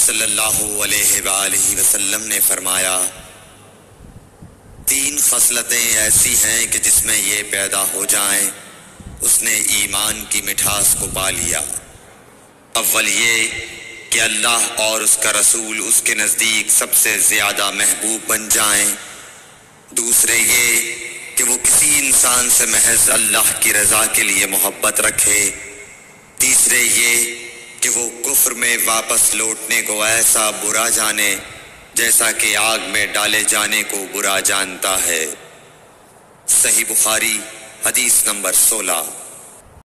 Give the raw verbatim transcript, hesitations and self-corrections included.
सल्लल्लाहु अलैहि वसल्लम ने फरमाया, तीन खसलतें ऐसी हैं कि जिसमें ये पैदा हो जाएं, उसने ईमान की मिठास को पा लिया। अव्वल ये कि अल्लाह और उसका रसूल उसके नज़दीक सबसे ज़्यादा महबूब बन जाएं। दूसरे ये कि वो किसी इंसान से महज अल्लाह की रज़ा के लिए मोहब्बत रखे। तीसरे ये कि वो कुफ्र में वापस लौटने को ऐसा बुरा जाने जैसा कि आग में डाले जाने को बुरा जानता है। सही बुखारी हदीस नंबर सोलह।